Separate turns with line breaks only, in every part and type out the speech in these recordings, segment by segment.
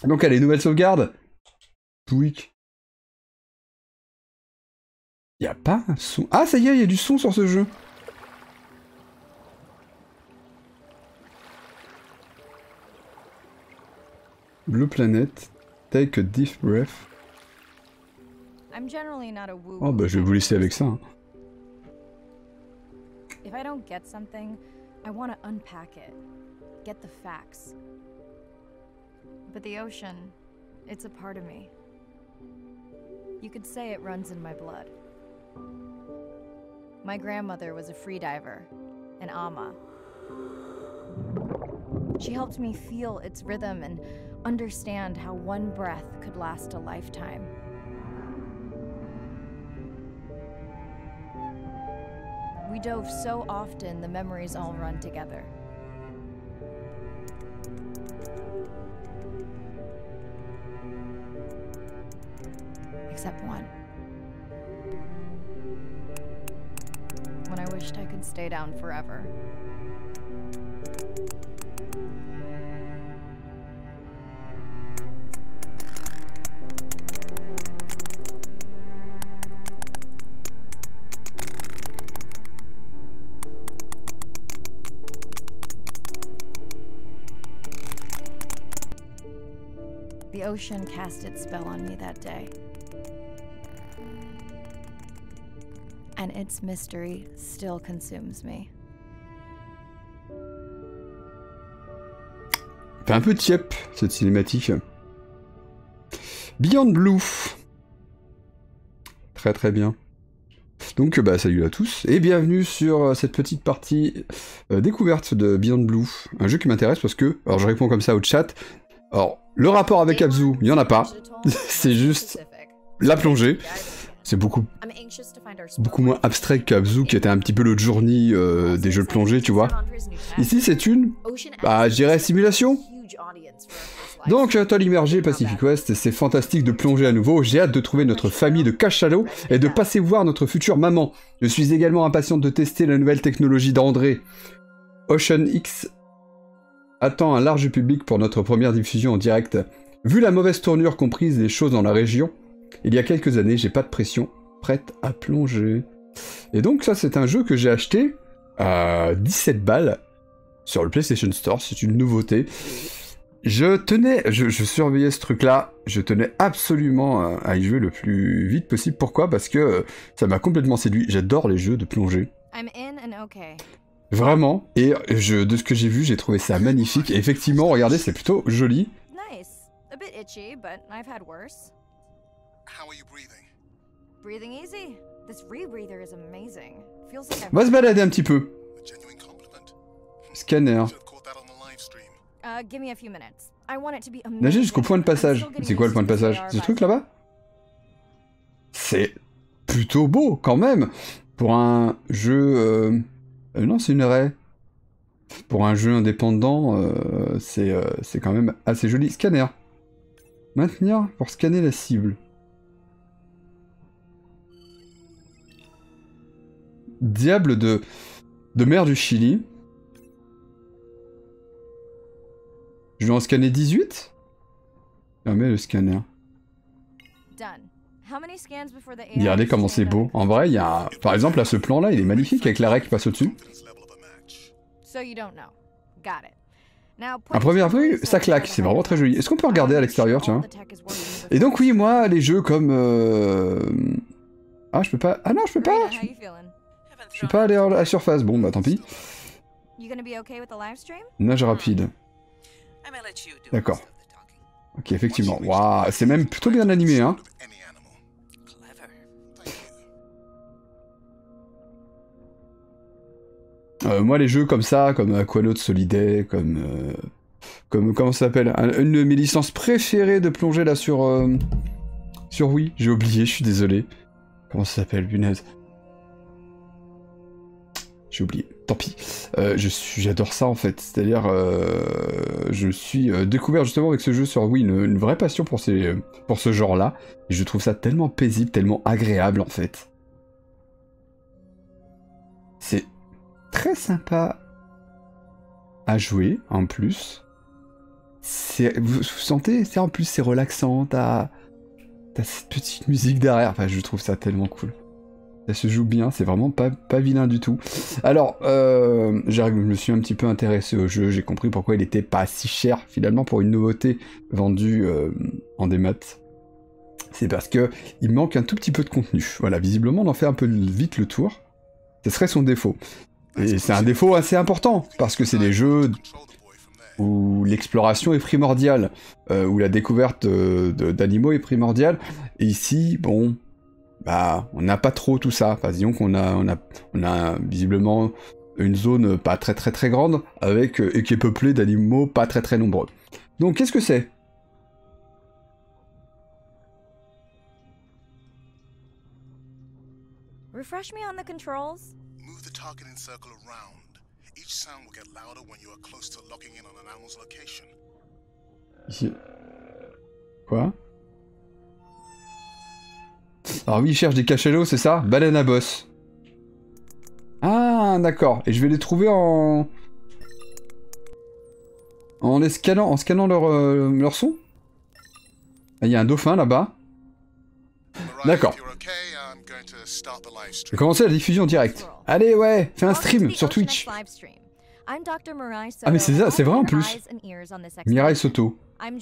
Donc allez, nouvelle sauvegarde. Tweak. Y a pas un son. Ah, ça y est, il y a du son sur ce jeu. Blue Planet. Take a deep breath. Oh bah je vais vous laisser avec ça. Hein.
If I don't get something, I want to unpack it. Get the facts. But the ocean, it's a part of me. You could say it runs in my blood. My grandmother was a freediver, an ama. She helped me feel its rhythm and understand how one breath could last a lifetime. We dove so often, the memories all run together. Except one. When I wished I could stay down forever. The ocean cast its spell on me that day. And its mystery still consumes me.
Fait un peu tiep, cette cinématique. Beyond Blue. Très très bien. Donc bah salut à tous et bienvenue sur cette petite partie découverte de Beyond Blue. Un jeu qui m'intéresse parce que, alors je réponds comme ça au chat. Alors, le rapport avec Abzu, il n'y en a pas. C'est juste la plongée. C'est beaucoup moins abstrait qu'Abzu, qui était un petit peu le Journey des jeux de plongée, tu vois. Ici, c'est une, bah, je dirais, simulation. Donc, atoll immergé Pacific West, c'est fantastique de plonger à nouveau. J'ai hâte de trouver notre famille de cachalots et de passer voir notre future maman. Je suis également impatiente de tester la nouvelle technologie d'André. Ocean X attend un large public pour notre première diffusion en direct. Vu la mauvaise tournure comprise des choses dans la région, il y a quelques années, j'ai pas de pression, prête à plonger. Et donc ça, c'est un jeu que j'ai acheté à 17 balles sur le PlayStation Store, c'est une nouveauté. Je surveillais ce truc-là, je tenais absolument à y jouer le plus vite possible. Pourquoi? Parce que ça m'a complètement séduit, j'adore les jeux de plongée. Vraiment, et de ce que j'ai vu, j'ai trouvé ça magnifique. Et effectivement, regardez, c'est plutôt joli. On va se balader un petit peu. Scanner. Nager jusqu'au point de passage. C'est quoi le point de passage? Ce truc là-bas? C'est plutôt beau quand même. Pour un jeu... non, c'est une raie. Pour un jeu indépendant, c'est quand même assez joli. Scanner. Maintenir pour scanner la cible. Diable de mer du Chili. Je vais en scanner 18. Fermez le scanner. Regardez comment c'est beau. En vrai, il y a... Par exemple, là, ce plan-là, il est magnifique avec la raie qui passe au-dessus. À première vue, ça claque. C'est vraiment très joli. Est-ce qu'on peut regarder à l'extérieur, tiens? Et donc, oui, moi, les jeux comme... Ah, je peux pas... Ah non, je peux pas. Je peux pas aller à la surface. Bon, bah tant pis. Nage rapide. D'accord. Ok, effectivement. Waouh, c'est même plutôt bien animé, hein. Moi, les jeux comme ça, comme Aquanaut Soliday, comme comment ça s'appelle, une de mes licences préférées de plonger là sur Wii. J'ai oublié, je suis désolé. Comment ça s'appelle, punaise. J'ai oublié, tant pis. J'adore ça en fait, c'est-à-dire je me suis découvert justement avec ce jeu sur Wii une vraie passion pour ce genre-là, et je trouve ça tellement paisible, tellement agréable en fait. C'est très sympa à jouer en plus. Vous sentez, en plus c'est relaxant, t'as cette petite musique derrière, enfin je trouve ça tellement cool. Ça se joue bien, c'est vraiment pas vilain du tout. Alors, je me suis un petit peu intéressé au jeu, j'ai compris pourquoi il était pas si cher finalement pour une nouveauté vendue en démat. C'est parce que il manque un tout petit peu de contenu. Voilà, visiblement on en fait un peu vite le tour. Ce serait son défaut. Et c'est un défaut assez important, parce que c'est des jeux où l'exploration est primordiale, où la découverte d'animaux est primordiale, et ici, bon, bah, on n'a pas trop tout ça. Enfin, disons qu'on a visiblement une zone pas très grande, avec, et qui est peuplée d'animaux pas très nombreux. Donc, qu'est-ce que c'est?
Refresh me on the controls.
Move the targeting circle around. Each sound will get louder when you are close to locking in on an animal's location.
Ici. Quoi? Alors oui, il cherche des cachalots, c'est ça? Baleine à bosse. Ah, d'accord. Et je vais les trouver en scannant leur son? Ah, il y a un dauphin là-bas. D'accord. Je vais commencer la diffusion directe. Allez, ouais, fais un stream sur Twitch. Ah mais c'est ça, c'est vrai en plus. Mirai Soto.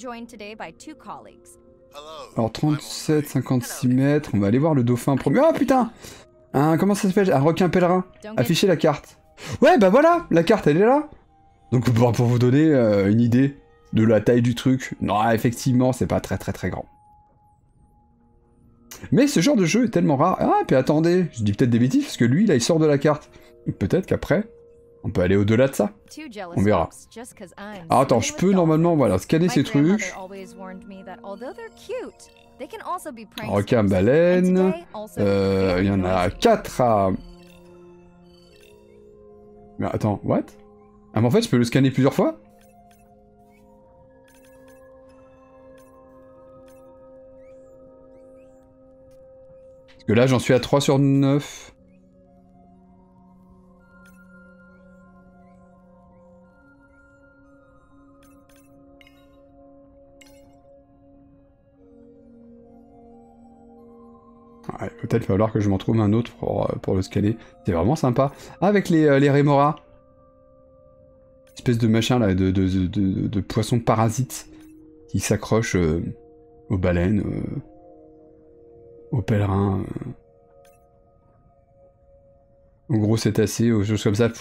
Alors 37, 56 mètres, on va aller voir le dauphin premier. Oh putain! Comment ça s'appelle? Un requin pèlerin. Afficher la carte. Ouais bah voilà, la carte elle est là. Donc pour vous donner une idée de la taille du truc. Non, effectivement, c'est pas très grand. Mais ce genre de jeu est tellement rare. Ah, puis attendez, je dis peut-être des bêtises, parce que lui, là, il sort de la carte. Peut-être qu'après, on peut aller au-delà de ça. On verra. Alors attends, je peux normalement, voilà, scanner ces trucs. Requin, baleine. Il y en a 4 à... Mais attends, what? Ah mais en fait, je peux le scanner plusieurs fois? Parce que là, j'en suis à 3 sur 9. Ouais, peut-être falloir que je m'en trouve un autre pour le scanner. C'est vraiment sympa. Ah, avec les rémoras. Espèce de machin là, de poissons parasites qui s'accrochent aux baleines, aux pèlerins, aux gros cétacés, aux choses comme ça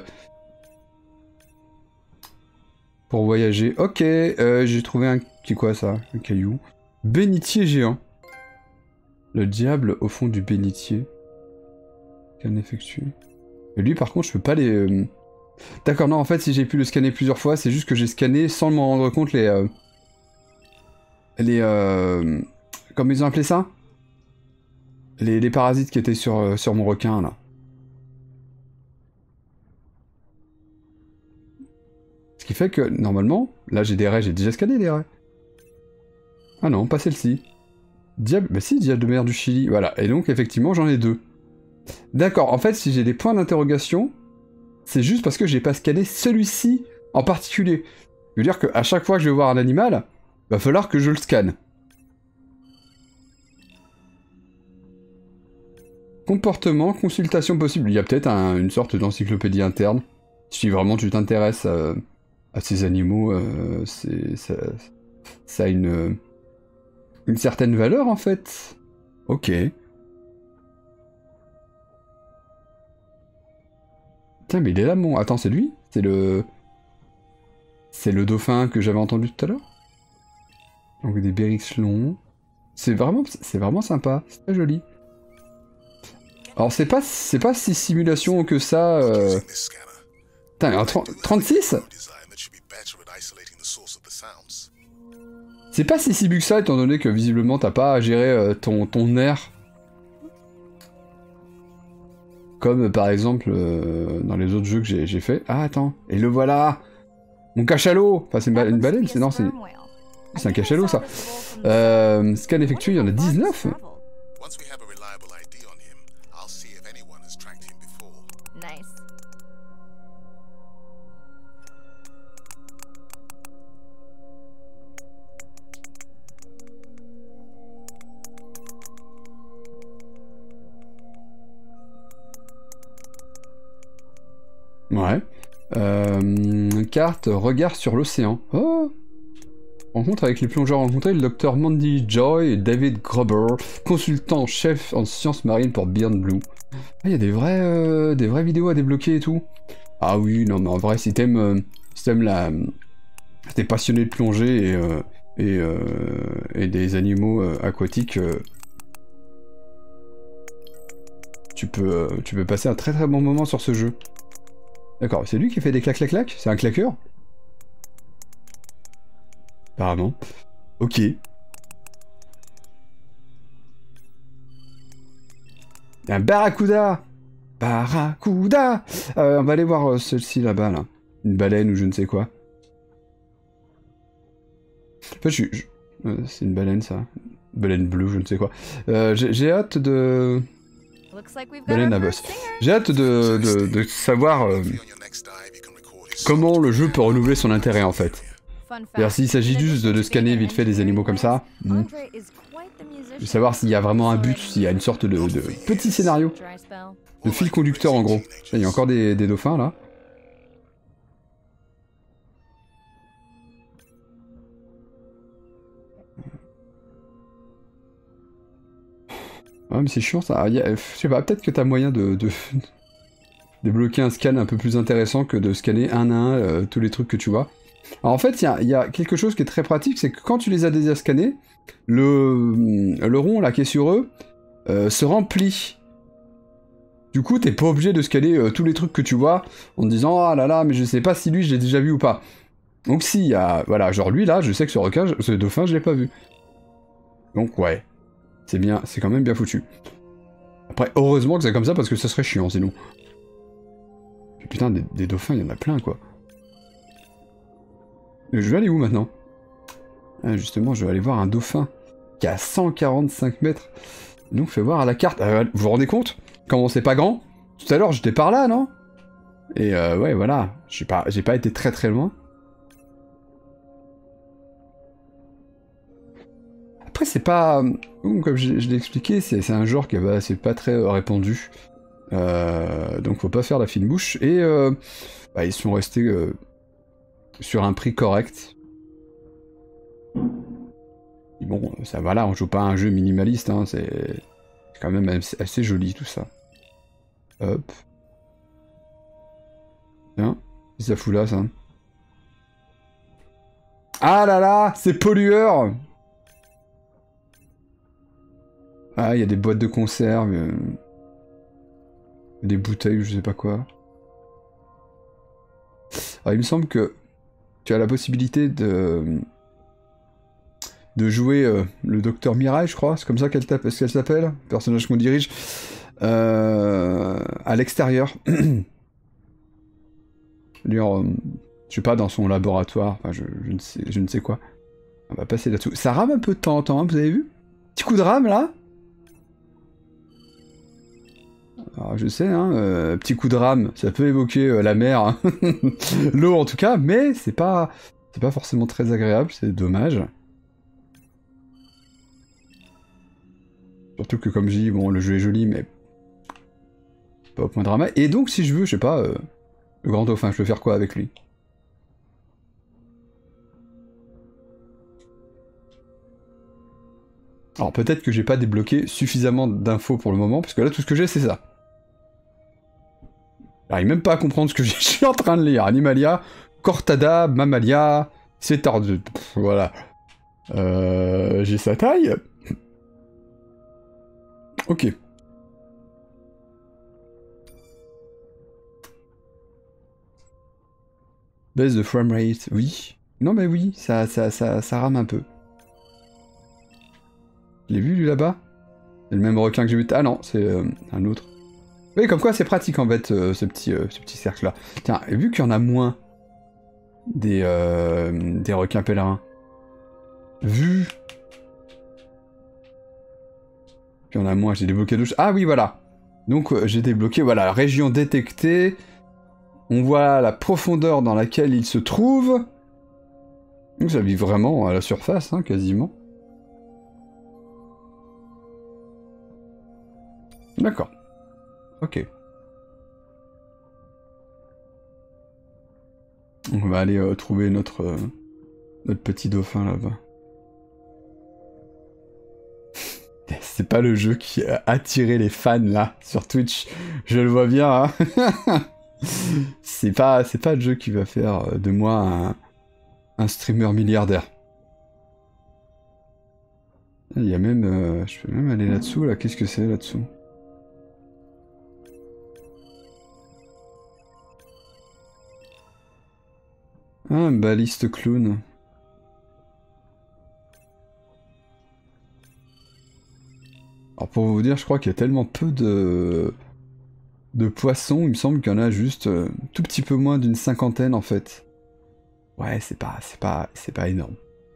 pour voyager. Ok, j'ai trouvé un... C'est quoi ça? Un caillou. Bénitier géant. Le diable au fond du bénitier. Qu'un effectue. Et lui par contre je peux pas les... D'accord, non en fait si j'ai pu le scanner plusieurs fois, c'est juste que j'ai scanné sans m'en rendre compte les... Comment ils ont appelé ça? Les parasites qui étaient sur mon requin là. Ce qui fait que normalement, là j'ai des raies, j'ai déjà scanné les raies. Ah non, pas celle-ci. Diable, bah si, diable de mer du Chili, voilà. Et donc effectivement j'en ai 2. D'accord, en fait si j'ai des points d'interrogation, c'est juste parce que j'ai pas scanné celui-ci en particulier. Ça veut dire qu'à chaque fois que je vais voir un animal, va falloir que je le scanne. Comportement, consultation possible. Il y a peut-être une sorte d'encyclopédie interne. Si vraiment tu t'intéresses à ces animaux, ça a une certaine valeur en fait. Ok. Tiens, mais il est là mon... Attends, c'est lui? C'est le dauphin que j'avais entendu tout à l'heure? Donc des Bérix longs. C'est vraiment sympa. C'est très joli. Alors c'est pas si simulation que ça... Putain, 36? C'est pas si simu que ça, étant donné que visiblement t'as pas à gérer ton air. Comme par exemple dans les autres jeux que j'ai fait. Ah attends, et le voilà! Mon cachalot! Enfin c'est une baleine, non c'est un cachalot ça. Scan effectué, il y en a 19. Ouais. Carte, regard sur l'océan. Oh. Rencontre avec les plongeurs rencontrés, le docteur Mandy Joy et David Gruber, consultant chef en sciences marines pour Beyond Blue. Il y a des vraies vidéos à débloquer et tout. Ah oui, non mais en vrai, si t'aimes si t'es passionné de plongée et des animaux aquatiques, tu peux passer un très très bon moment sur ce jeu. D'accord, c'est lui qui fait des clac-clac-clac? C'est un claqueur? Apparemment. Ok. Un barracuda! Barracuda! On va aller voir celle-ci là-bas, là. Une baleine ou je ne sais quoi. En fait, c'est une baleine, ça. Baleine bleue, je ne sais quoi. J'ai hâte de... Baleine à bosse. J'ai hâte de savoir comment le jeu peut renouveler son intérêt, en fait. C'est-à-dire, s'il s'agit juste de scanner vite fait des animaux comme ça, je veux savoir s'il y a vraiment un but, s'il y a une sorte de petit scénario. De fil conducteur, en gros. Il y a encore des dauphins, là. Ouais, mais c'est chiant, ça. Je sais pas, peut-être que t'as moyen de débloquer un scan un peu plus intéressant que de scanner un à un tous les trucs que tu vois. Alors en fait, il y a quelque chose qui est très pratique, c'est que quand tu les as déjà scannés, le rond là qui est sur eux se remplit. Du coup, t'es pas obligé de scanner tous les trucs que tu vois en te disant ah là là, mais je sais pas si lui je l'ai déjà vu ou pas. Donc si, il y a, voilà, genre lui là, je sais que ce dauphin, je l'ai pas vu. Donc ouais, c'est bien, c'est quand même bien foutu. Après, heureusement que c'est comme ça parce que ça serait chiant sinon. Et putain, des dauphins, il y en a plein quoi. Je vais aller où maintenant? Ah, justement, je vais aller voir un dauphin qui a 145 mètres. Donc, fais voir à la carte. Vous vous rendez compte? Comment c'est pas grand? Tout à l'heure, j'étais par là, non? Et ouais, voilà. J'ai pas été très très loin. Après, c'est pas... Comme je l'ai expliqué, c'est un genre qui c'est pas très répandu. Donc, faut pas faire la fine bouche. Et bah, ils sont restés... sur un prix correct. Et bon, ça va là, on joue pas à un jeu minimaliste, hein, c'est quand même assez joli tout ça. Hop. Tiens, qu'est-ce que ça fout là, ça? Ah là là, c'est pollueur! Ah, il y a des boîtes de conserve, des bouteilles, je sais pas quoi. Alors, il me semble que tu as la possibilité de jouer le docteur Mirai, je crois, c'est comme ça qu'elle s'appelle, personnage qu'on dirige, à l'extérieur. Je sais pas, dans son laboratoire, enfin, je ne sais quoi. On va passer là-dessous. Ça rame un peu de temps en temps, hein, vous avez vu? Petit coup de rame, là? Alors, je sais, hein, petit coup de rame, ça peut évoquer la mer, hein. L'eau en tout cas, mais c'est pas forcément très agréable, c'est dommage. Surtout que comme je dis, bon, le jeu est joli, mais pas au point drama. Et donc, si je veux, je sais pas, le grand dauphin, je peux faire quoi avec lui? Alors peut-être que j'ai pas débloqué suffisamment d'infos pour le moment, parce que là, tout ce que j'ai, c'est ça. J'arrive même pas à comprendre ce que je suis en train de lire. Animalia, Cortada, Mammalia, Cétardeux. Voilà. J'ai sa taille. Ok. Baisse de framerate, oui. Non mais oui, ça rame un peu. Je l'ai vu lui là-bas? C'est le même requin que j'ai vu. Ah non, c'est un autre. Oui, comme quoi c'est pratique en fait, ce petit cercle-là. Tiens, et vu qu'il y en a moins des requins pèlerins, vu qu'il y en a moins, j'ai débloqué deux... Ah oui, voilà. Donc j'ai débloqué, voilà, région détectée. On voit la profondeur dans laquelle il se trouve. Donc ça vit vraiment à la surface, hein, quasiment. D'accord. Ok. On va aller trouver notre petit dauphin là-bas. C'est pas le jeu qui a attiré les fans là sur Twitch, je le vois bien. Hein. c'est pas le jeu qui va faire de moi un streamer milliardaire. Il y a même, je peux même aller là-dessous là. Qu'est-ce que c'est là-dessous? Ah, un baliste clown. Alors pour vous dire, je crois qu'il y a tellement peu de poissons, il me semble qu'il y en a juste tout petit peu moins d'une cinquantaine en fait. Ouais, c'est pas énorme.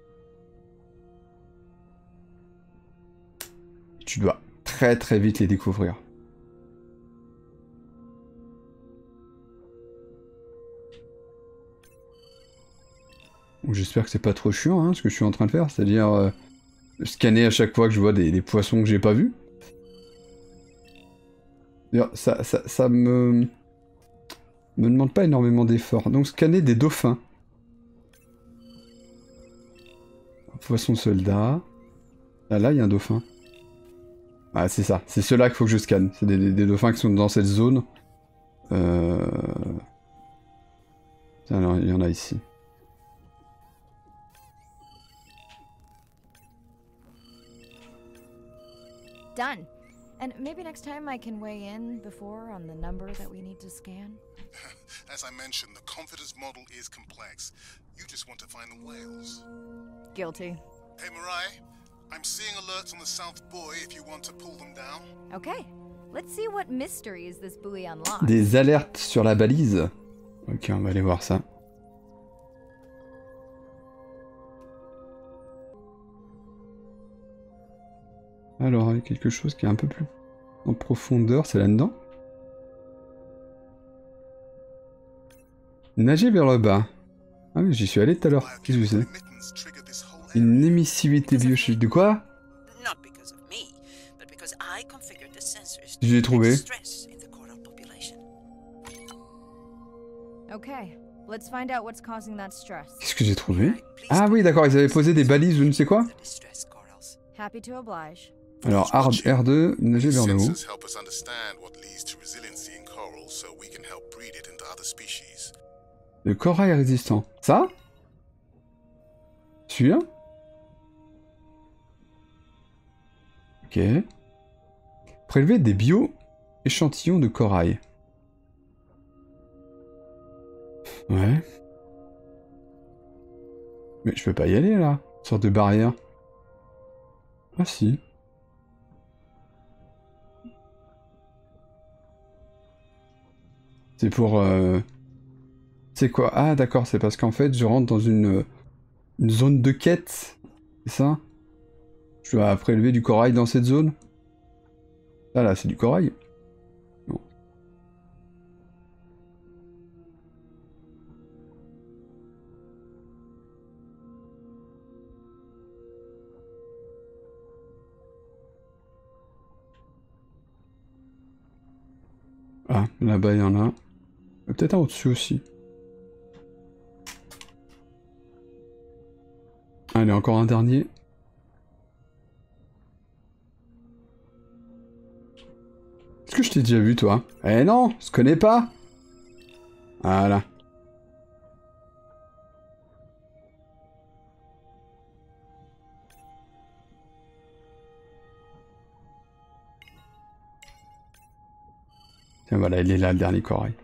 Tu dois très très vite les découvrir. J'espère que c'est pas trop chiant hein, ce que je suis en train de faire, c'est-à-dire scanner à chaque fois que je vois des poissons que j'ai pas vus. D'ailleurs, ça me demande pas énormément d'efforts. Donc scanner des dauphins. Poisson soldat. Là, il y a un dauphin. Ah, c'est ça. C'est ceux-là qu'il faut que je scanne. C'est des dauphins qui sont dans cette zone. Alors, il y en a ici.
Done. And maybe next time I can weigh in before on the number that we need to scan.
As I mentioned, the confidence model is complex. You just want to find the whales.
Guilty.
Hey, Mirai, I'm seeing alerts on the South Buoy if you want to pull them down.
Okay. Let's see what mysteries this buoy unlocks.
Des alertes sur la balise. Ok, on va aller voir ça. Alors, il y a quelque chose qui est un peu plus en profondeur, c'est là-dedans. Nager vers le bas. Ah oui, j'y suis allé tout à l'heure. Qu'est-ce que c'est? Une émissivité biochimique. De quoi? Je l'ai trouvé. Qu'est-ce que j'ai trouvé? Ah oui, d'accord, ils avaient posé des balises ou je ne sais quoi. Alors, R2, nager vers le haut. Le corail résistant. Ça? Celui-là? Ok. Prélever des bio-échantillons de corail. Ouais. Mais je peux pas y aller là. Une sorte de barrière. Ah si. C'est pour... C'est quoi? Ah d'accord, c'est parce qu'en fait je rentre dans une zone de quête. C'est ça? Je dois prélever du corail dans cette zone? Ah là, c'est du corail. Non. Ah, là-bas il y en a. Peut-être un au-dessus aussi. Allez, encore un dernier. Est-ce que je t'ai déjà vu, toi? Eh non, je connais pas. Voilà. Tiens, voilà, il est là, le dernier corail.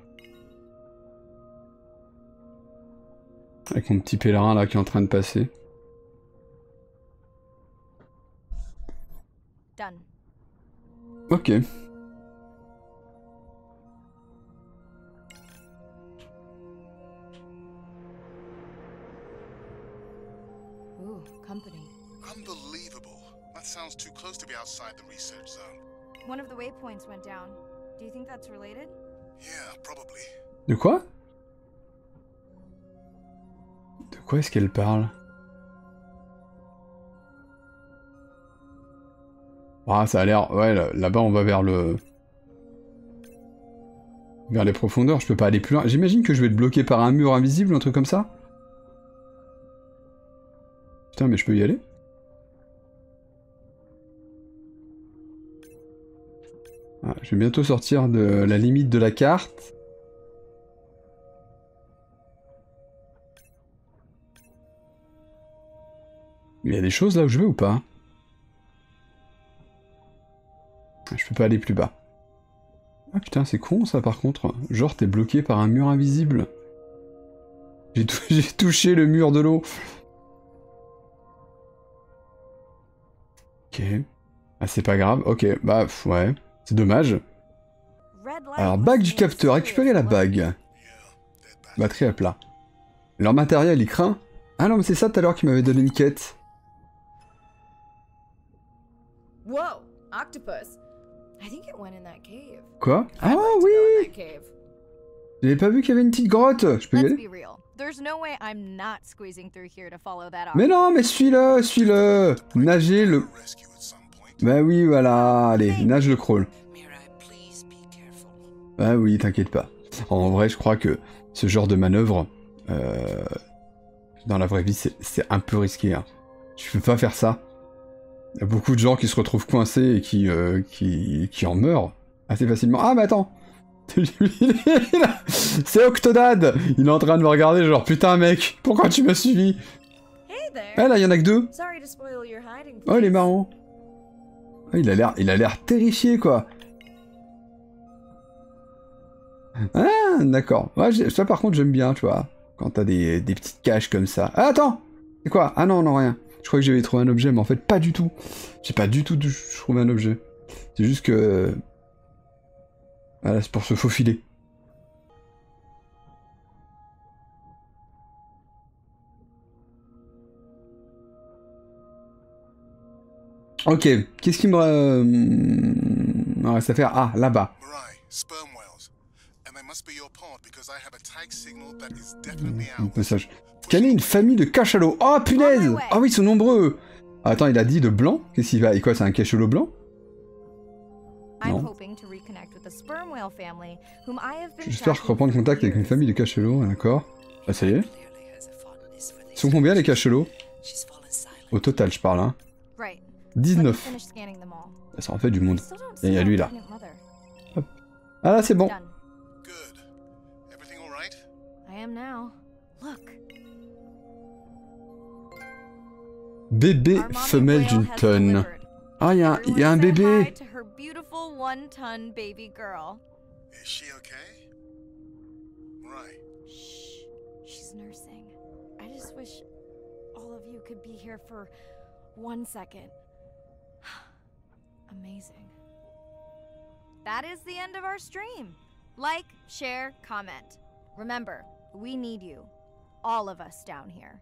Avec mon petit pèlerin là qui est en train de passer.
Done.
Ok.
Ooh, company.
Unbelievable. That sounds too close to be outside the research zone.
One of the waypoints went down. Do you think that's related?
Yeah, probably.
De quoi? De quoi est-ce qu'elle parle? Ah, ça a l'air... Ouais, là-bas, on va vers le... Vers les profondeurs, je peux pas aller plus loin. J'imagine que je vais être bloqué par un mur invisible, un truc comme ça. Putain, mais je peux y aller? Ah, je vais bientôt sortir de la limite de la carte. Il y a des choses là où je vais ou pas? Je peux pas aller plus bas. Ah putain, c'est con ça par contre. Genre t'es bloqué par un mur invisible. J'ai touché le mur de l'eau. Ok. Ah c'est pas grave. Ok, bah ouais. C'est dommage. Alors, bague du capteur. Récupérer la bague. Batterie à plat. Leur matériel, il craint. Ah non, mais c'est ça tout à l'heure qui m'avait donné une quête.
Whoa, octopus. I think it went in that cave.
Quoi? Ah oui! J'avais pas vu qu'il y avait une petite grotte. Je peux y aller? Mais non, mais suis-le, suis-le. Nager le... Bah oui, voilà. Allez, nage le crawl. Bah oui, t'inquiète pas. En vrai, je crois que ce genre de manœuvre, dans la vraie vie, c'est un peu risqué. Hein. Je peux pas faire ça. Il y a beaucoup de gens qui se retrouvent coincés et qui en meurent assez facilement. Ah, mais attends! C'est Octodad! Il est en train de me regarder, genre putain, mec, pourquoi tu m'as suivi? Ah, là, il y en a que deux! Oh, il est marrant! Oh, il a l'air terrifié, quoi! Ah, d'accord. Ouais, ça, par contre, j'aime bien, tu vois. Quand t'as des petites caches comme ça. Ah, attends! C'est quoi? Ah non, non, rien. Je croyais que j'avais trouvé un objet, mais en fait, pas du tout. J'ai pas du tout trouvé un objet. C'est juste que... Voilà, c'est pour se faufiler. Ok, qu'est-ce qui me reste à faire? Ah, là-bas. Message. Scanner une famille de cachalots. Oh, punaise! Ah oui, ils sont nombreux! Attends, il a dit de blanc? Qu'est-ce qu'il va... Et quoi, c'est un cachalot blanc? Non. J'espère reprendre contact avec une famille de cachalots, d'accord. Ah, ça y est. Ils sont combien les cachalots? Au total, je parle, hein. 19. Ça en fait du monde. Il y a lui là. Hop. Ah là, c'est bon. Bébé femelle d'une tonne. Ah, il y a un bébé.
She's nursing. I just wish all of you could be here for 1 second. Amazing. That is the end of our stream. Like, share, comment. Remember, we need you. All of us down here.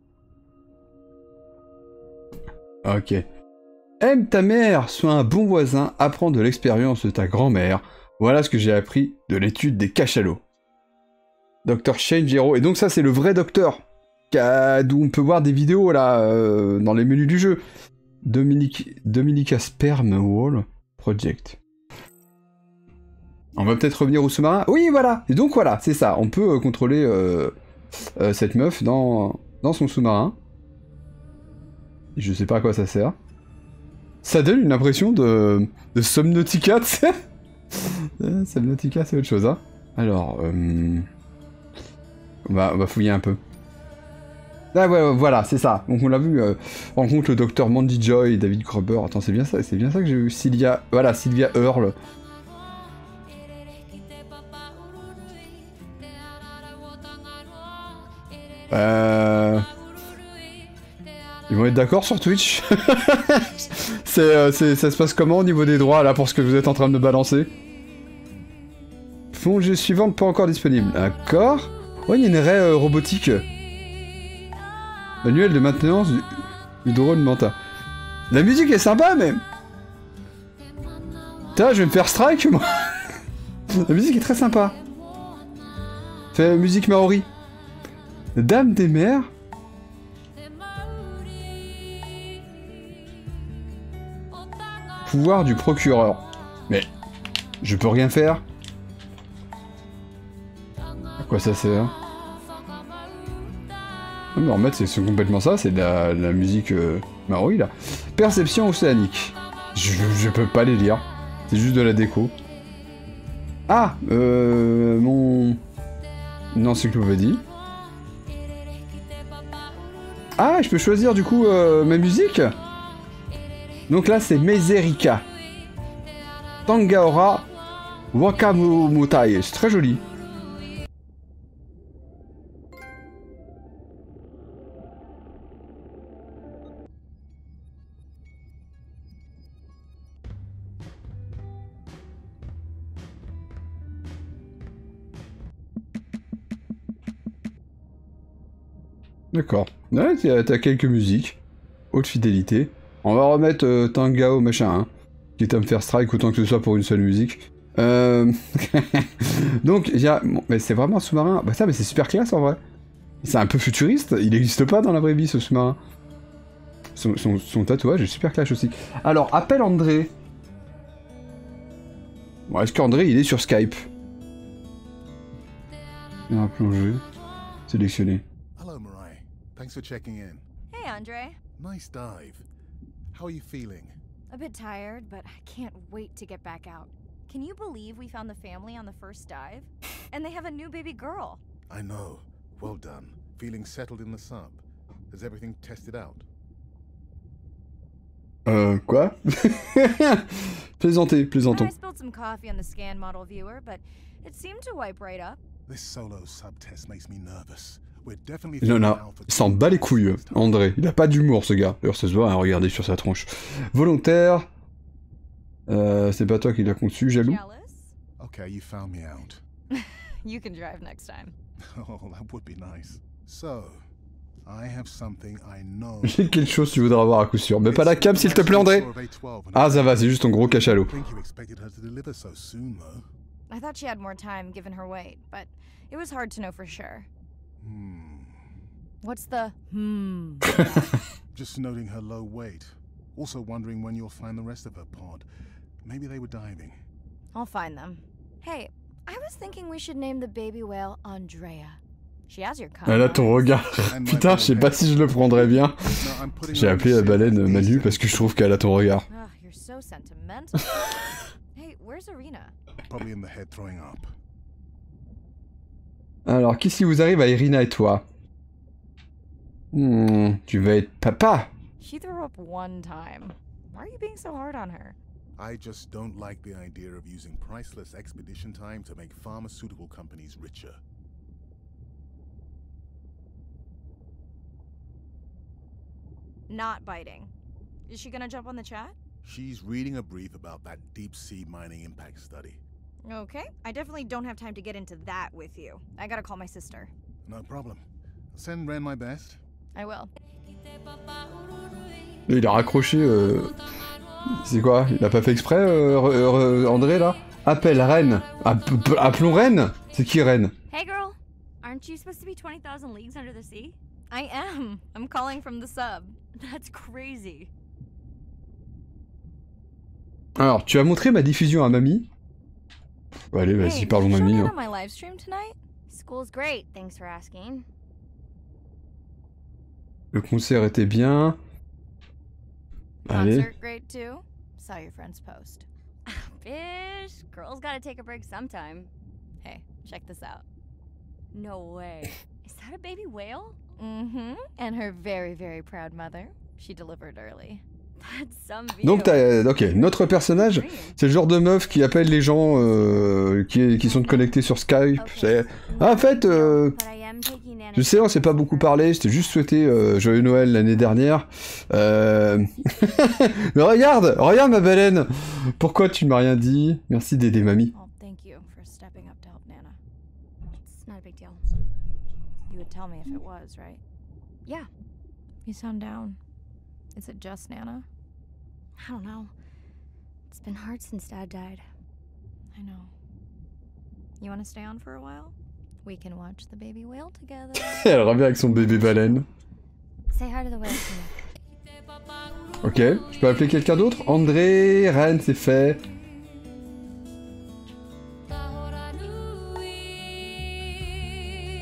Ok. Aime ta mère, sois un bon voisin, apprends de l'expérience de ta grand-mère. Voilà ce que j'ai appris de l'étude des cachalots. Docteur Shane Gero. Et donc ça, c'est le vrai docteur. D'où on peut voir des vidéos, là, dans les menus du jeu. Dominica Sperm Wall Project. On va peut-être revenir au sous-marin. Oui, voilà. Et donc voilà, c'est ça. On peut contrôler cette meuf dans son sous-marin. Je sais pas à quoi ça sert. Ça donne une impression de Subnautica, tu sais. Subnautica, c'est autre chose, hein. Alors, on va fouiller un peu. Ah ouais, voilà, c'est ça. Donc on l'a vu, rencontre le docteur Mandy Joy, David Gruber. Attends, c'est bien ça que j'ai vu. Sylvia, voilà, Sylvia Earle. Ils vont être d'accord sur Twitch. Ça se passe comment au niveau des droits, là, pour ce que vous êtes en train de me balancer? Plongée suivante, pas encore disponible. D'accord. Ouais, il y a une raie robotique. Manuel de maintenance du drone Manta. La musique est sympa, mais... Putain, je vais me faire strike, moi. La musique est très sympa. Fait musique maori. Dame des mers. Pouvoir du procureur. Mais... je peux rien faire. Quoi ça sert? Non mais en fait c'est complètement ça, c'est de la musique maori là. Perception océanique. Je peux pas les lire. C'est juste de la déco. Ah mon... Une encyclopédie. Ah, je peux choisir du coup ma musique. Donc là c'est Meizerika. Tangaora Wakamutai. C'est très joli. D'accord. Ouais, t'as quelques musiques. Haute fidélité. On va remettre Tangao machin, hein. Quitte à me faire strike autant que ce soit pour une seule musique. Donc, il y a... Bon, mais c'est vraiment un sous-marin. Bah ça, mais c'est super classe en vrai. C'est un peu futuriste. Il n'existe pas dans la vraie vie, ce sous-marin. Son tatouage est super clash aussi. Alors, appelle André. Bon, est-ce qu'André, il est sur Skype? Il y a un plongée. Sélectionné.
Hello, Mirai. Thanks for checking in.
Hey, Andre.
Nice dive. How are you feeling?
A bit tired, but I can't wait to get back out. Can you believe we found the family on the first dive? And they have a new baby girl.
I know. Well done. Feeling settled in the sub. Has everything tested out?
Quoi? Plaisantons.
I spilled some coffee on the scan model viewer, but it seemed to wipe right up.
This solo sub test makes me nervous. We're definitely
Il en a... Il s'en bat les couilles, André. Il a pas d'humour, ce gars. D'ailleurs, ça se voit, hein, regardez sur sa tronche. Volontaire. C'est pas toi qui l'as conçu, jaloux.
Jealous?
Okay, you found me out.
You can drive next time.
Oh, that would be nice. So, I have something I know.
J'ai quelque chose que tu voudras avoir à coup sûr. Mais pas la cam, s'il te plaît, André. Ah, ça va, c'est juste ton gros cachalot.
I thought she had more time given her weight, but it was hard to know for sure. What's the
Just noting her low weight. Also wondering when you'll find the rest of her pod. Maybe they were diving.
I'll find them. Hey, I was thinking we should name the baby whale Andrea. She has your kind.
Elle a ton regard. Putain, je sais pas si je le prendrais bien. J'ai appelé la baleine Manu parce que je trouve qu'elle a ton regard.
Oh, you're so sentimental. Hey, where's Irina?
Probably in the head throwing up.
Alors, qu'est-ce qui vous arrive à Irina et toi? Tu vas être papa.
She threw up one time. Why are you being so hard on her?
I just don't like the idea of using priceless expedition time to make pharmaceutical companies richer.
Not biting. Is she gonna jump on the chat?
She's reading a brief about that deep-sea mining impact study.
Okay, I definitely don't have time to get into that with you. I gotta call my sister.
No problem. Send Ren my best.
I will.
Il a raccroché... C'est quoi? Il a pas fait exprès, André, là? Appelle Ren. Appelons Ren. C'est qui, Ren?
Hey girl, aren't you supposed to be 20,000 leagues under the sea?
I am. I'm calling from the sub.
That's crazy.
Alors, tu as montré ma diffusion à mamie? Allez, vas-y,
Hey,
parlons
did you show
mamie.
me
Hein.
on my live stream tonight?
School's great, thanks for asking.
Le concert était bien. Allez.
Concert great too. Saw your friend's post.
Bish, girls gotta take a break sometime.
Hey, check this out.
No way. Is that a baby whale?
Mm-hmm. And her very, very proud mother. She delivered early.
That's some view.
Donc, ok, notre personnage, c'est le genre de meuf qui appelle les gens qui sont connectés sur Skype. C'est... Ah, en fait, je sais, on s'est pas beaucoup parlé, je t'ai juste souhaité Joyeux Noël l'année dernière. Mais regarde ma baleine. Pourquoi tu ne m'as rien dit? Merci d'aider mamie.
Oh, thank you for stepping up to help Nana.
It's not a big deal.
You would tell me if it was, right?
Yeah,
You sound down. Is it just Nana?
I don't know. It's been hard since Dad died.
I know. You want to stay on for a while? We can watch the baby whale together.
Elle revient avec son bébé baleine.
Say hi to the whale to me.
Ok, je peux appeler quelqu'un d'autre? André, Ren, c'est fait.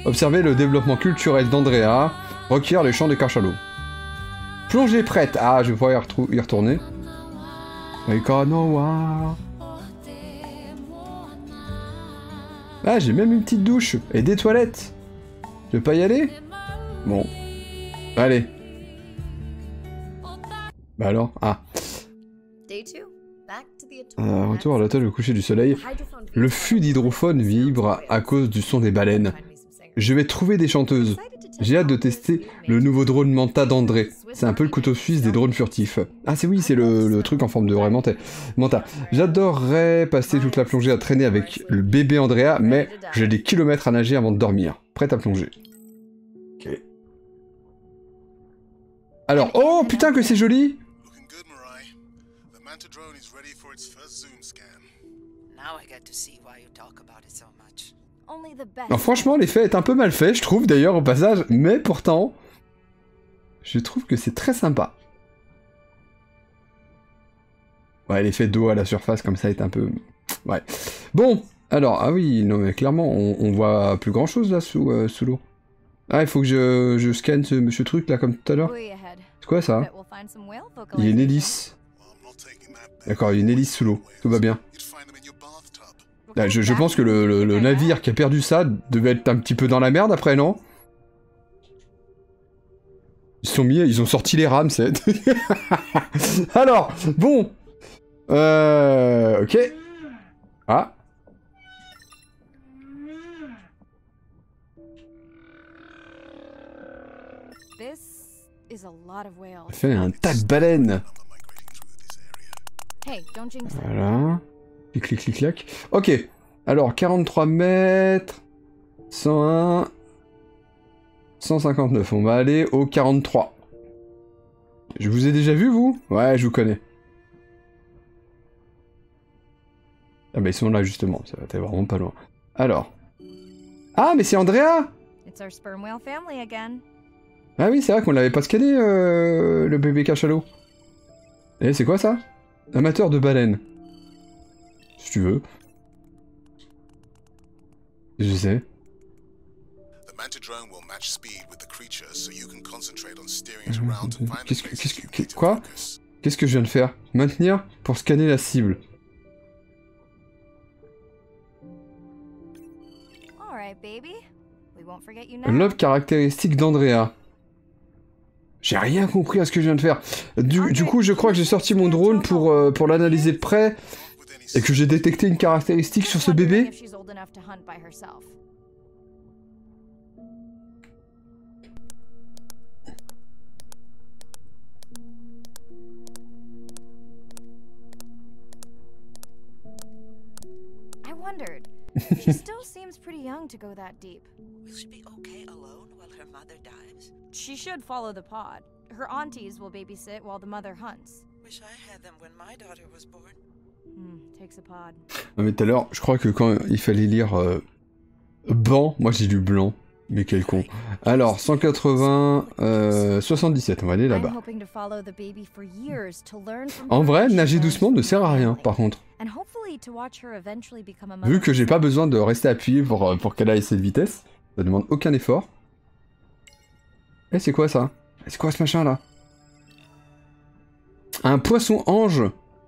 Observer le développement culturel d'Andrea. Recueillir les chants des cachalots. Plongée prête. Ah, je vais pouvoir y retourner. Ah, j'ai même une petite douche. Et des toilettes. Je vais pas y aller? Bon. Allez. Bah alors, ah. Retour à l'hôtel au coucher du soleil. Le flux d'hydrophone vibre à cause du son des baleines. Je vais trouver des chanteuses. J'ai hâte de tester le nouveau drone Manta d'André. C'est un peu le couteau suisse des drones furtifs. Ah c'est oui, c'est le truc en forme de vrai Manta. J'adorerais passer toute la plongée à traîner avec le bébé Andrea, mais j'ai des kilomètres à nager avant de dormir. Prête à plonger. Ok. Alors, oh putain que c'est joli! Non, franchement, l'effet est un peu mal fait, je trouve, d'ailleurs, au passage, mais pourtant, je trouve que c'est très sympa. Ouais, l'effet d'eau à la surface, comme ça, est un peu... Ouais. Bon, alors, ah oui, non, mais clairement, on voit plus grand-chose, là, sous l'eau. Ah, il faut que je scanne ce truc, là, comme tout à l'heure. C'est quoi, ça? Il y a une hélice. D'accord, il y a une hélice sous l'eau. Tout va bien. Là, je pense que le navire qui a perdu ça devait être un petit peu dans la merde après, non? Ils ont sorti les rames, c'est... Alors, bon. Ok. Ah. Ça fait un tas de baleines. Voilà. Clic, clic, clic, clac. Ok. Alors, 43 mètres. 101. 159. On va aller au 43. Je vous ai déjà vu, vous? Ouais, je vous connais. Ah bah ils sont là, justement. Ça va être vraiment pas loin. Alors. Ah, mais c'est Andrea! Ah oui, c'est vrai qu'on l'avait pas scanné, le bébé cachalot. Eh, c'est quoi, ça? Amateur de baleines. Si tu veux. Je sais. Quoi? Qu'est-ce que je viens de faire? Maintenir pour scanner la cible. L'œuvre caractéristique d'Andrea. J'ai rien compris à ce que je viens de faire. Du coup, je crois que j'ai sorti mon drone pour l'analyser de près et que j'ai détecté une caractéristique sur ce bébé.
She still seems pretty young to go that deep.
Will she be okay alone while her mother dives?
She should follow the pod. Her aunties will babysit while the mother hunts.
Wish I had them when my daughter was born.
Takes a pod.
Non mais tout à l'heure, je crois que quand il fallait lire ban, moi j'ai lu blanc. Mais quel con. Alors, 180, 77, on va aller là-bas. En vrai, nager doucement ne sert à rien, par contre. Vu que j'ai pas besoin de rester appuyé pour qu'elle aille cette vitesse, ça demande aucun effort. Eh, c'est quoi ça? C'est quoi ce machin là? Un poisson ange.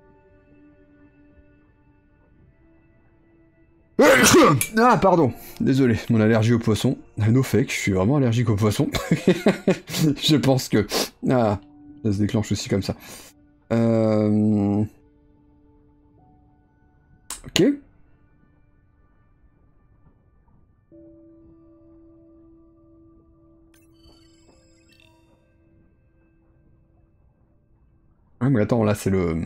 Ah, pardon. Désolé, mon allergie aux poissons. No fake, je suis vraiment allergique aux poissons. Je pense que... Ah, ça se déclenche aussi comme ça. Ok. Ah, mais attends, là, c'est le...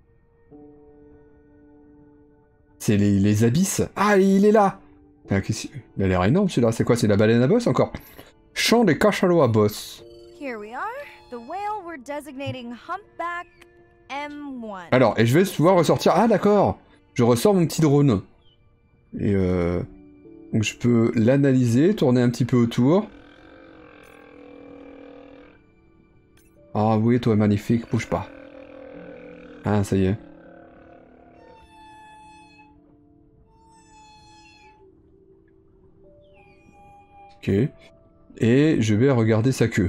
C'est les abysses. Ah, il est là. Ah, il a l'air énorme, celui-là. C'est quoi? C'est la baleine à bosse, encore? Chant des cachalots à bosse. Alors, et je vais pouvoir ressortir... Ah, d'accord. Je ressors mon petit drone. Et donc je peux l'analyser, tourner un petit peu autour. Ah oui, toi, magnifique. Bouge pas. Ah, ça y est. Ok. Et je vais regarder sa queue.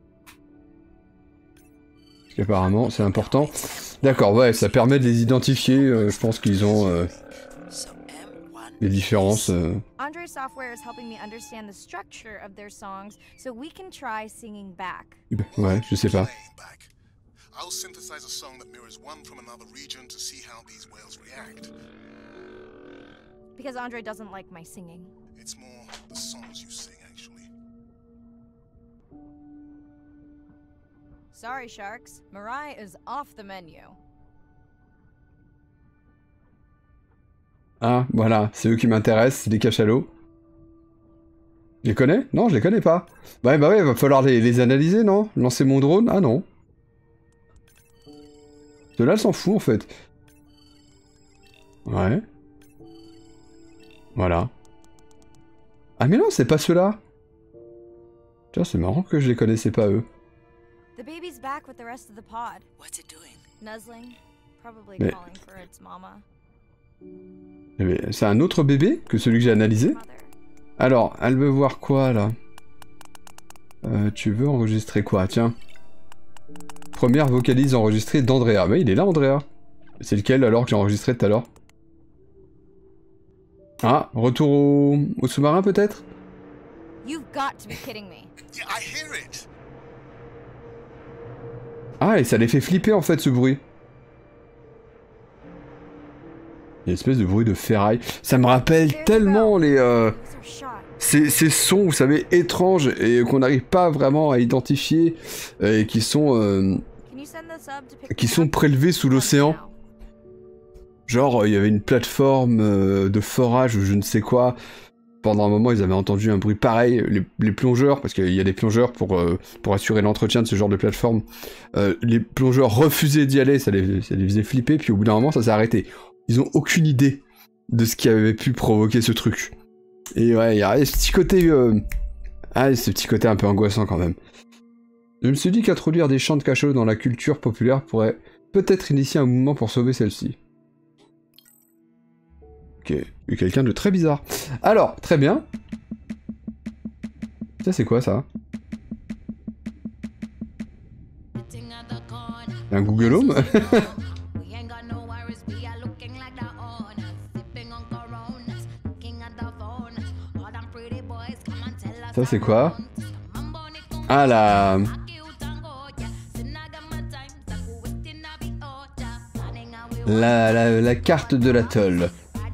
Parce qu'apparemment, c'est important. D'accord, ouais, ça permet de les identifier. Je pense qu'ils ont des différences.
Andre software is helping me understand the structure of their songs so we can try singing back.
Ouais, je sais pas.
Playing back. I'll synthesize a song that mirrors one from another region to see how these whales react.
Because Andre doesn't like my singing.
It's more the songs you sing, actually.
Sorry, Sharks. Mirai is off the menu.
Ah, voilà, c'est eux qui m'intéressent, les cachalots. Je les connais? Non, je les connais pas. Ouais, bah ouais, va falloir les analyser, non? Lancer mon drone? Ah non. Ceux-là, elle s'en fout, en fait. Ouais. Voilà. Ah mais non, c'est pas ceux-là. Tiens, c'est marrant que je les connaissais pas, eux.
The baby's back with the rest of the pod.
What's it doing?
Nuzzling. Probably
Mais-
calling for its mama.
C'est un autre bébé que celui que j'ai analysé?
Mother.
Alors, elle veut voir quoi, là? Tu veux enregistrer quoi? Tiens. Première vocalise enregistrée d'Andrea. Mais il est là, Andrea. C'est lequel, alors, que j'ai enregistré tout à l'heure? Ah, retour au sous-marin, peut-être?
You've got to be kidding me.
Yeah, I hear it.
Ah, et ça les fait flipper, en fait, ce bruit. Il y a une espèce de bruit de ferraille. Ça me rappelle tellement les...
Those are shots.
Ces sons, vous savez, étranges et qu'on n'arrive pas vraiment à identifier et qui sont
Can you send the sub to pick
qui
me
sont
up?
prélevés sous l'océan.
Now.
Genre, il y avait une plateforme de forage ou je ne sais quoi. Pendant un moment, ils avaient entendu un bruit pareil. Les plongeurs, parce qu'il y a des plongeurs pour assurer l'entretien de ce genre de plateforme, les plongeurs refusaient d'y aller, ça les faisait flipper, puis au bout d'un moment, ça s'est arrêté. Ils ont aucune idée de ce qui avait pu provoquer ce truc. Et ouais, il y a ce petit côté... ce petit côté un peu angoissant quand même. Je me suis dit qu'introduire des chants de cachalots dans la culture populaire pourrait peut-être initier un mouvement pour sauver celle-ci. Ok, il y a quelqu'un de très bizarre. Alors, très bien. Ça, c'est quoi, ça? Un Google Home? Ça, c'est quoi? Ah, la carte de l'atoll.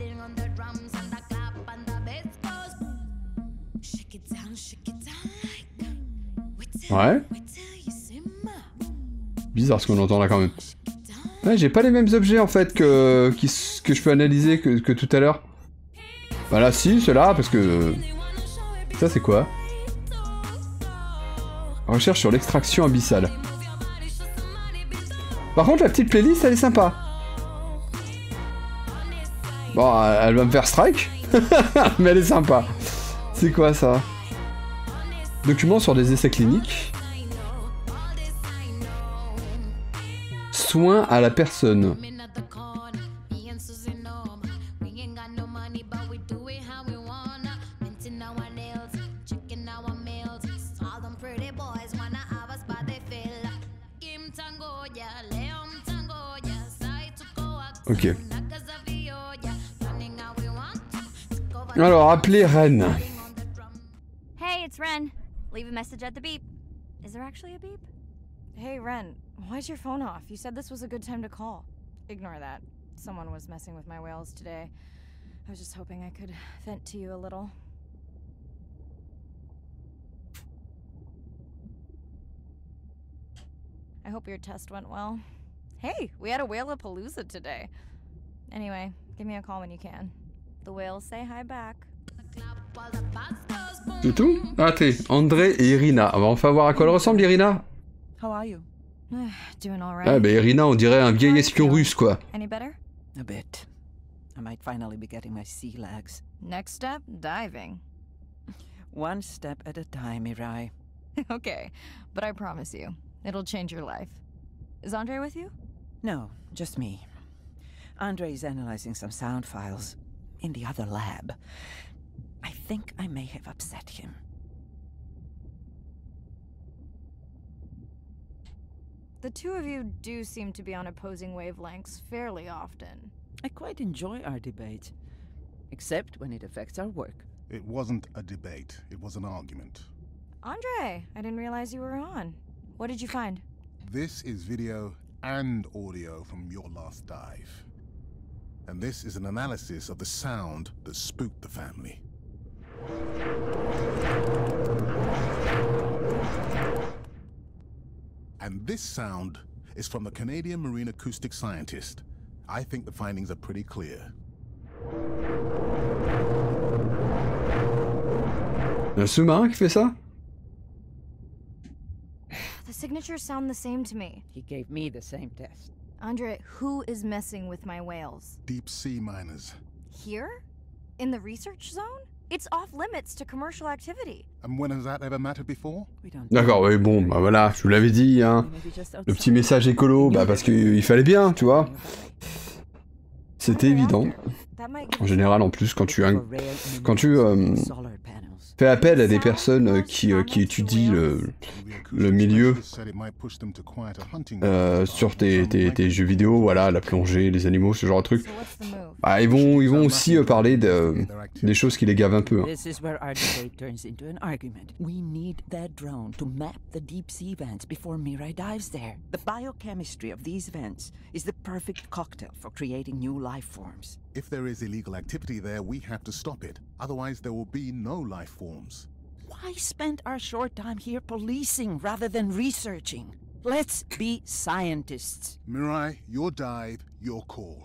Ouais. Bizarre ce qu'on entend là quand même. Ouais, j'ai pas les mêmes objets en fait que je peux analyser que tout à l'heure. Bah là si, ceux-là, parce que... Ça c'est quoi? Recherche sur l'extraction abyssale. Par contre la petite playlist elle est sympa. Bon, elle va me faire strike. Mais elle est sympa. C'est quoi ça? Documents sur des essais cliniques. Soins à la personne. Ok. Alors, appelez Ren.
Hey, it's Ren. Leave a message at the beep. Is there actually a beep?
Hey, Ren, why's your phone off? You said this was a good time to call. Ignore that. Someone was messing with my whales today. I was just hoping I could vent to you a little. I hope your test went well. Hey, we had a whale-a-palooza today. Anyway, give me a call when you can. The whales say hi back.
C'est tout? Ah, t'es André et Irina. Ah, bah, on va voir à quoi elle ressemble, Irina.
How are you?
Doing all right.
Ah, bah Irina, on dirait un vieil espion russe, quoi.
Any better?
A bit. I might finally be getting my sea legs.
Next step, diving.
One step at a time, Mirai.
Okay, but I promise you, it'll change your life. Is Andre with you?
No, just me. Andre's analyzing some sound files in the other lab. I think I may have upset him.
The two of you do seem to be on opposing wavelengths fairly often.
I quite enjoy our debates, except when it affects our work.
It wasn't a debate, it was an argument.
Andre, I didn't realize you were on. What did you find?
This is video and audio from your last dive. And this is an analysis of the sound that spooked the family. And this sound is from the Canadian marine acoustic scientist. I think the findings are pretty clear.
Un sous-marin qui fait ça?
The signatures sound the same to me.
He gave me the same test.
Andre, who is messing with my whales?
Deep sea miners.
Here? In the research zone? It's off limits to commercial activity.
And when has that ever mattered before?
We don't.
D'accord, oui, bon, bah voilà, je vous l'avais dit, hein.
Maybe just
Le
outside.
petit message écolo, bah parce qu'il fallait bien, tu vois. C'était évident.
That might
En
give
général, en plus, quand tu
For rare
quand tu,
minerals, solar panels.
fais appel à des personnes qui étudient le milieu sur tes jeux vidéo, voilà, la plongée, les animaux, ce genre de trucs,
So what's the move?
bah, ils vont aussi parler des choses qui les gavent un peu. Hein.
This is where our debate turns into an argument. We need that drone to map the deep sea vents before Mirai dives there. The biochemistry of these vents is the perfect cocktail for creating new life forms.
If there is illegal activity there, we have to stop it. Otherwise, there will be no life forms.
Why spend our short time here policing rather than researching? Let's be scientists.
Mirai, your dive, your call.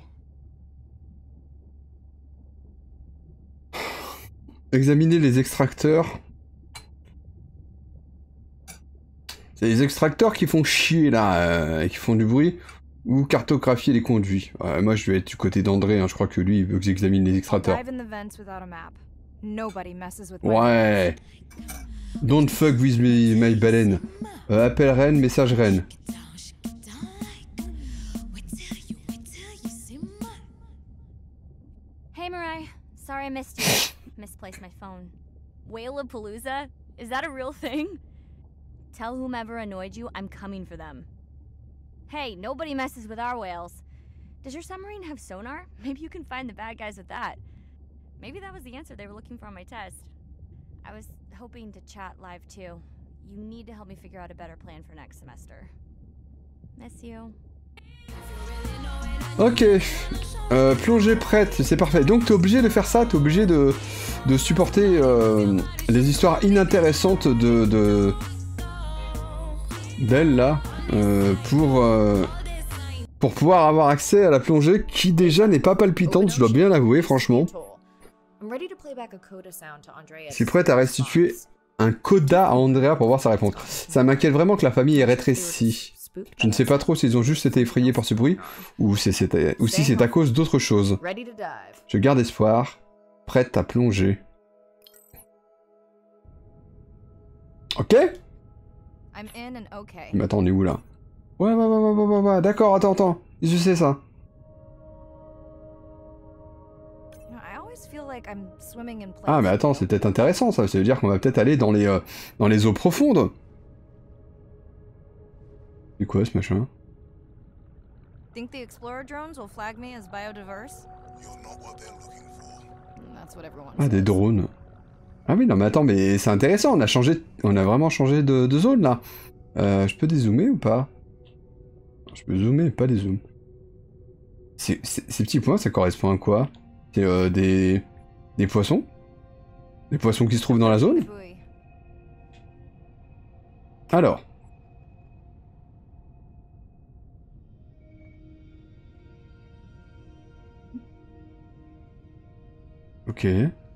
Examiner les extracteurs. C'est les extracteurs qui font chier là, et qui font du bruit, ou cartographier les conduits. Moi je vais être du côté d'André, hein, je crois que lui il veut que j'examine les extracteurs.
Dive in the vents without a map. Nobody messes with my
Ouais. Don't fuck with my baleine. Appel reine, message reine.
Hey, Mirai. Sorry I missed you. Misplaced my phone. Whalapalooza? Is that a real thing? Tell whomever annoyed you I'm coming for them. Hey, nobody messes with our whales. Does your submarine have sonar? Maybe you can find the bad guys with that. Maybe that was the answer they were looking for on my test. I was hoping to chat live too. You need to help me figure out a better plan for next semester. Miss you.
Ok. Plongée prête, c'est parfait. Donc t'es obligé de faire ça, t'es obligé de supporter les histoires inintéressantes d'elle là, pour pouvoir avoir accès à la plongée qui déjà n'est pas palpitante, je dois bien l'avouer franchement. Je suis prête à restituer un coda à Andrea pour voir sa réponse. Ça m'inquiète vraiment que la famille est rétrécie. Je ne sais pas trop s'ils ont juste été effrayés par ce bruit, ou si c'est à cause d'autre chose. Je garde espoir, prête à plonger. Ok? Mais attends, on est où là? Ouais, d'accord, attends. Je sais ça. Ah mais attends, c'est peut-être intéressant ça, ça veut dire qu'on va peut-être aller dans les eaux profondes. C'est quoi ce machin?
Think the explorer drones will flag me as biodiverse?
You're not what they're looking for.
That's what everyone
Ah, des drones. Ah oui, non mais attends, mais c'est intéressant, on a vraiment changé de zone là. Je peux dézoomer ou pas? Je peux zoomer, pas dézoom. Ces petits points, ça correspond à quoi? C'est des poissons? Des poissons qui se trouvent dans la zone? Alors. Ok.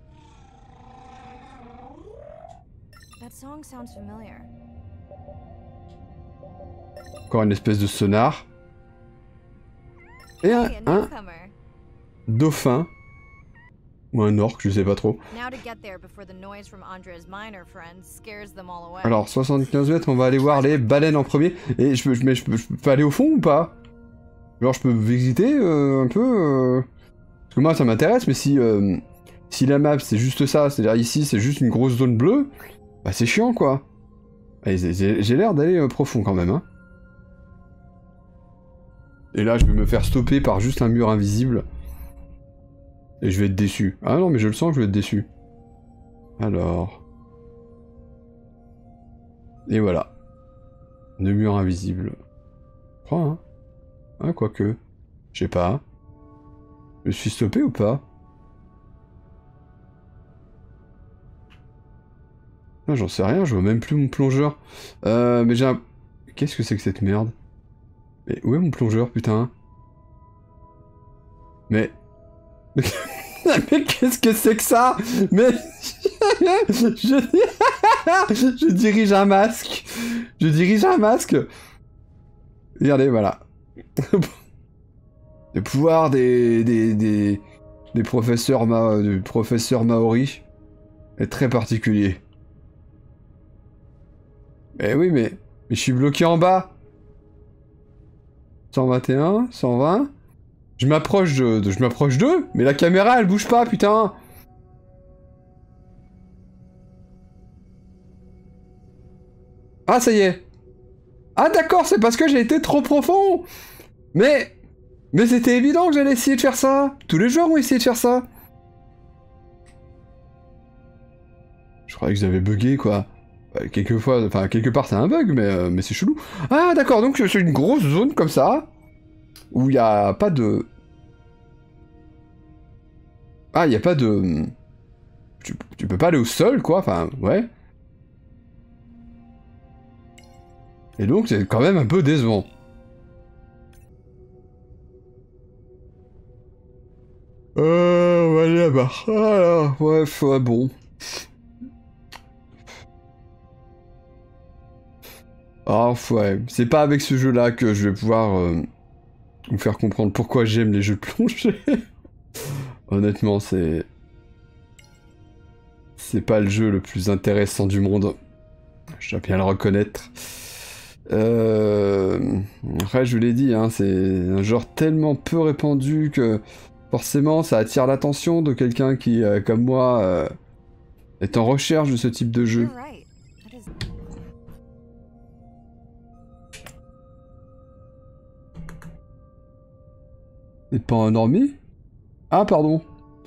Encore une espèce de sonar. Et un dauphin. Ou un orque, je sais pas trop. Alors, 75 mètres, on va aller voir les baleines en premier. Et je peux aller au fond ou pas? Genre, je peux visiter un peu Parce que moi, ça m'intéresse, mais si la map, c'est juste ça, c'est-à-dire ici, c'est juste une grosse zone bleue, bah c'est chiant, quoi. J'ai l'air d'aller profond, quand même, hein. Et là, je vais me faire stopper par juste un mur invisible. Et je vais être déçu. Ah non, mais je le sens que je vais être déçu. Alors... Et voilà. Le mur invisible. Je crois, hein. Ah, quoique. Je sais pas. Je suis stoppé ou pas? Ah, j'en sais rien, je vois même plus mon plongeur. Mais j'ai un... Qu'est-ce que c'est que cette merde? Mais où est mon plongeur, putain? Mais... Mais qu'est-ce que c'est que ça? Mais... Je dirige un masque. Je dirige un masque. Regardez, voilà. Le pouvoir des professeurs du professeur Maori est très particulier. Eh oui, mais je suis bloqué en bas. 121, 120. Je m'approche d'eux, mais la caméra elle bouge pas, putain. Ah, ça y est. Ah d'accord, c'est parce que j'ai été trop profond. Mais c'était évident que j'allais essayer de faire ça. Tous les joueurs ont essayé de faire ça. Je croyais que j'avais bugué, quoi. Quelquefois, enfin, quelque part c'est un bug, mais c'est chelou. Ah d'accord, donc c'est une grosse zone comme ça, où il n'y a pas de... Ah, il n'y a pas de... Tu peux pas aller au sol, quoi, enfin, ouais. Et donc c'est quand même un peu décevant. On va aller là-bas. Voilà, bref, ouais, bon. Ah, ouais, c'est pas avec ce jeu-là que je vais pouvoir vous faire comprendre pourquoi j'aime les jeux de plongée. Honnêtement, c'est pas le jeu le plus intéressant du monde. Je dois bien le reconnaître. Après, je vous l'ai dit, hein, c'est un genre tellement peu répandu que forcément ça attire l'attention de quelqu'un qui, comme moi, est en recherche de ce type de jeu. T'es pas endormi? Ah, pardon.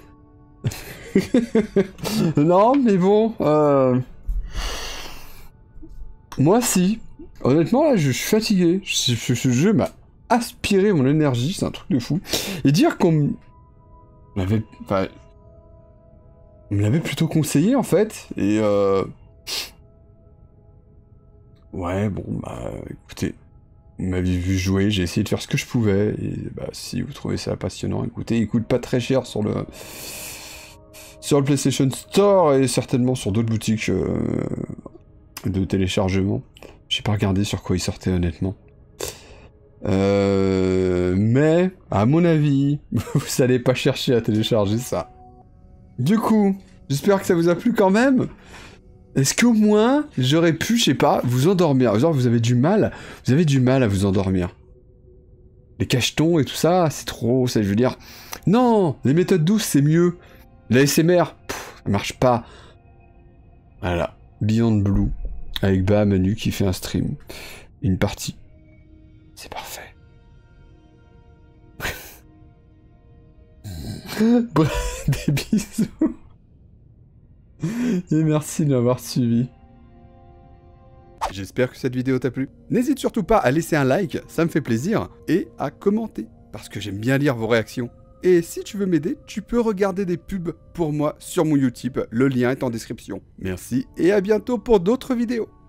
Non, mais bon, moi si. Honnêtement, là, je suis fatigué. Ce jeu m'a aspiré mon énergie, c'est un truc de fou. Et dire qu'on m'avait... Enfin... On me l'avait plutôt conseillé, en fait, et ouais, bon, bah, écoutez... Vous m'avez vu jouer, j'ai essayé de faire ce que je pouvais, et bah, si vous trouvez ça passionnant, écoutez, il coûte pas très cher sur le PlayStation Store, et certainement sur d'autres boutiques de téléchargement. J'ai pas regardé sur quoi il sortait, honnêtement. Mais, à mon avis, vous allez pas chercher à télécharger ça. Du coup, j'espère que ça vous a plu quand même. Est-ce qu'au moins, j'aurais pu, je sais pas, vous endormir? Genre, vous avez du mal à vous endormir. Les cachetons et tout ça, c'est trop, ça, je veux dire... Non, les méthodes douces, c'est mieux. L'ASMR, ça marche pas. Voilà, Beyond Blue, avec Bahamanu qui fait un stream, une partie. C'est parfait. Bref, des bisous. Et merci de m'avoir suivi. J'espère que cette vidéo t'a plu. N'hésite surtout pas à laisser un like, ça me fait plaisir, et à commenter, parce que j'aime bien lire vos réactions. Et si tu veux m'aider, tu peux regarder des pubs pour moi sur mon Utip, le lien est en description. Merci et à bientôt pour d'autres vidéos.